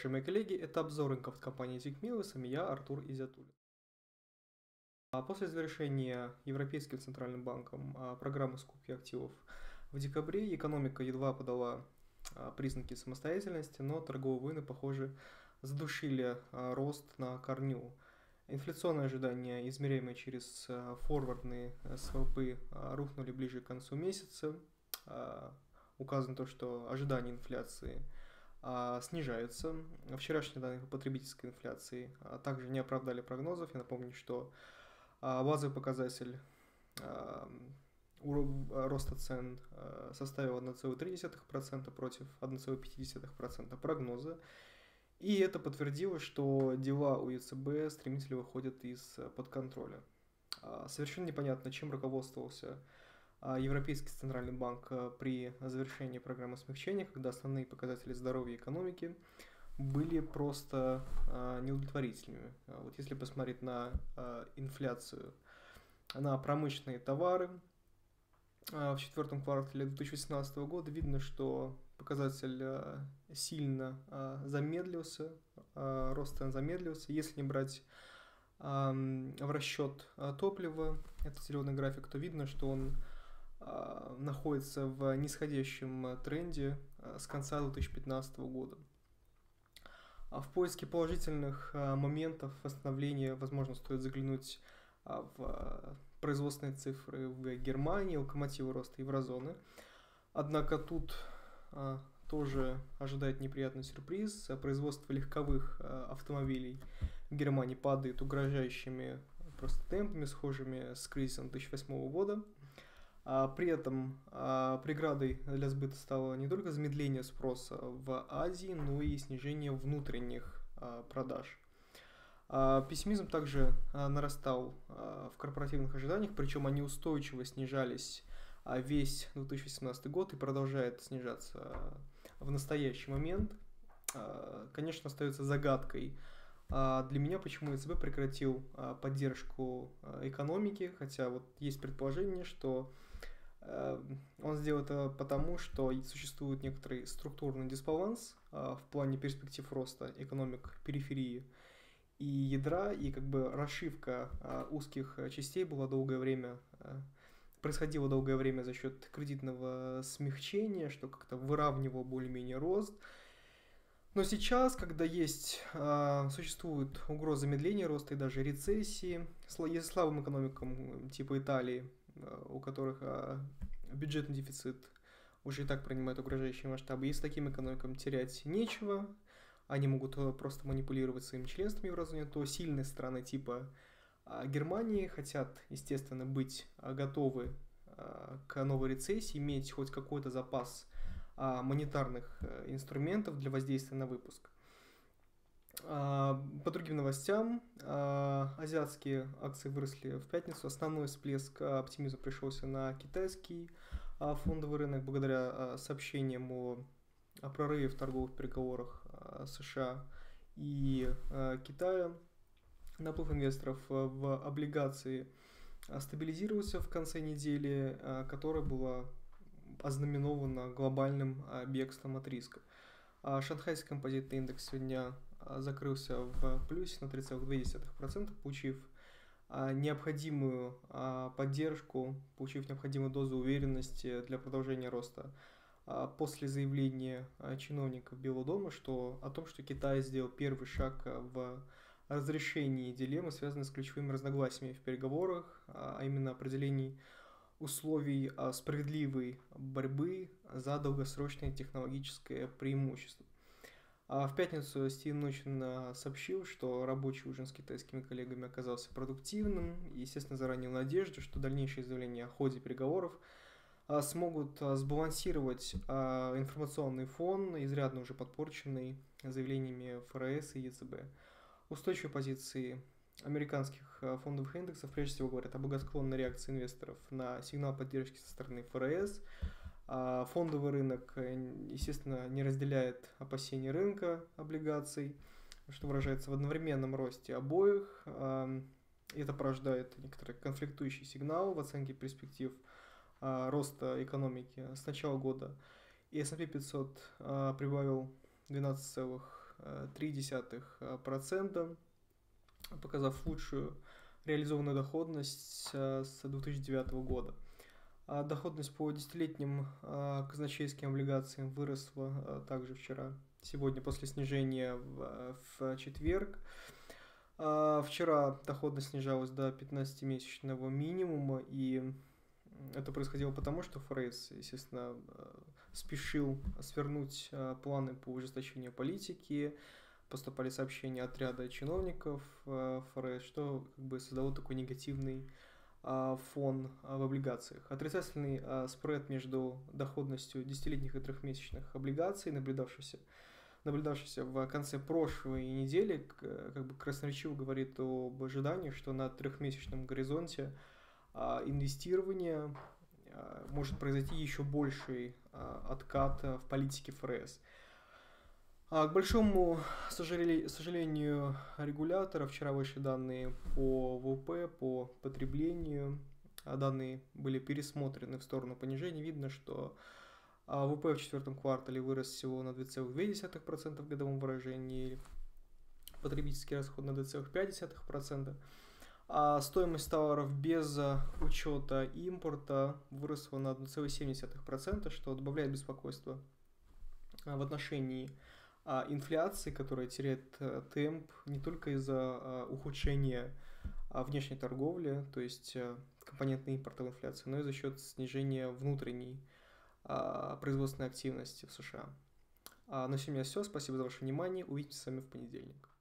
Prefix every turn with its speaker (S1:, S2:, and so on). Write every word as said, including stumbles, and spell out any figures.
S1: уважаемые коллеги, это обзор рынков компании Zigmio, с вами я, Артур Изятуллин. А После завершения Европейским центральным банком а, программы скупки активов в декабре экономика едва подала а, признаки самостоятельности, но торговые войны, похоже, задушили а, рост на корню. Инфляционные ожидания, измеряемые через а, форвардные а, свопы, а, рухнули ближе к концу месяца. А, Указано то, что ожидания инфляции а, снижаются. Вчерашние данные по потребительской инфляции а, также не оправдали прогнозов. Я напомню, что а, базовый показатель а, уро- роста цен а, составил одна целая три десятых процента против одна целая пять десятых процента прогноза. И это подтвердило, что дела у ЕЦБ стремительно выходят из-под контроля. А, Совершенно непонятно, чем руководствовался а, Европейский центральный банк а, при завершении программы смягчения, когда основные показатели здоровья экономики были просто а, неудовлетворительными. А Вот если посмотреть на а, инфляцию, на промышленные товары а, в четвертом квартале две тысячи восемнадцатого года, видно, что показатель а, сильно а, замедлился, а, рост цен замедлился. Если не брать ам, в расчет а, топлива, это зеленый график, то видно, что он а, находится в нисходящем а, тренде а, с конца две тысячи пятнадцатого года. А В поиске положительных а, моментов восстановления, возможно, стоит заглянуть а, в а, производственные цифры в Германии, локомотивы роста еврозоны. Однако тут а, тоже ожидает неприятный сюрприз. А, Производство легковых а, автомобилей в Германии падает угрожающими просто темпами, схожими с кризисом две тысячи восьмого года. А, При этом а, преградой для сбыта стало не только замедление спроса в Азии, но и снижение внутренних а, продаж. А, Пессимизм также а, нарастал а, в корпоративных ожиданиях, причем они устойчиво снижались а, весь две тысячи восемнадцатый год и продолжает снижаться а, в настоящий момент. А, Конечно, остается загадкой а, для меня, почему ЕЦБ прекратил а, поддержку а, экономики, хотя вот есть предположение, что Э, он сделал это потому, что существует некоторый структурный дисбаланс а, в плане перспектив роста экономик периферии и ядра, и как бы расшивка а, узких э, частей была долгое время, а, происходила долгое время за счет кредитного смягчения, что как-то выравнивало более-менее рост. Но сейчас, когда есть, а, существует угроза замедления роста и даже рецессии, сла- если слабым экономикам типа Италии, а, у которых а, бюджетный дефицит уже и так принимает угрожающие масштабы, если таким экономикам терять нечего, они могут э, просто манипулировать своим членством в еврозоне, то сильные страны типа а, Германии хотят, естественно, быть а, готовы а, к новой рецессии, иметь хоть какой-то запас а, монетарных э, инструментов для воздействия на выпуск. А, По другим новостям, а, азиатские акции выросли в пятницу. Основной всплеск а, оптимизма пришелся на китайский а, фондовый рынок благодаря а, сообщениям о, о прорыве в торговых переговорах а, США и а, Китая. Наплыв инвесторов а, в облигации а, стабилизировался в конце недели, а, которая была ознаменована глобальным а, бегством от риска. А Шанхайский композитный индекс сегодня а, закрылся в плюсе на три целых две десятых процента, получив а, необходимую а, поддержку, получив необходимую дозу уверенности для продолжения роста а, после заявления а, чиновников Белого дома, что о том, что Китай сделал первый шаг а, в разрешении дилеммы, связанной с ключевыми разногласиями в переговорах, а а именно определении условий а, справедливой борьбы за долгосрочное технологическое преимущество. А в пятницу Стив Нучин а, сообщил, что рабочий ужин с китайскими коллегами оказался продуктивным и, естественно, заранее в надежде, что дальнейшие заявления о ходе переговоров а, смогут а, сбалансировать а, информационный фон, изрядно уже подпорченный заявлениями ФРС и ЕЦБ. Устойчивые позиции американских а, фондовых индексов прежде всего говорят о благосклонной реакции инвесторов на сигнал поддержки со стороны ФРС. А Фондовый рынок, э, естественно, не разделяет опасений рынка облигаций, что выражается в одновременном росте обоих. А, и Это порождает некоторый конфликтующий сигнал в оценке перспектив а, роста экономики с начала года. И эс энд пи пятьсот а, прибавил двенадцать целых три десятых процента, показав лучшую реализованную доходность с две тысячи девятого года. А доходность по десятилетним казначейским облигациям выросла также вчера, сегодня после снижения в, в четверг. Вчера доходность снижалась до пятнадцатимесячного минимума, и это происходило потому, что ФРС, естественно, спешил свернуть планы по ужесточению политики. Поступали сообщения от ряда чиновников ФРС, что как бы создало такой негативный фон в облигациях. Отрицательный спред между доходностью десятилетних и трехмесячных облигаций, наблюдавшийся, наблюдавшийся в конце прошлой недели, как бы красноречиво говорит об ожидании, что на трехмесячном горизонте инвестирование может произойти еще больший откат в политике ФРС. К большому сожалению регулятора вчера вышли данные по ВВП, по потреблению. Данные были пересмотрены в сторону понижения. Видно, что ВВП в четвертом квартале вырос всего на два целых две десятых процента в годовом выражении, потребительский расход на два целых пять десятых процента. А стоимость товаров без учета импорта выросла на одна целая семь десятых процента, что добавляет беспокойство в отношении инфляции, которая теряет темп не только из-за ухудшения внешней торговли, то есть компонентной импортовой инфляции, но и за счет снижения внутренней производственной активности в США. На сегодня все. Спасибо за ваше внимание. Увидимся с вами в понедельник.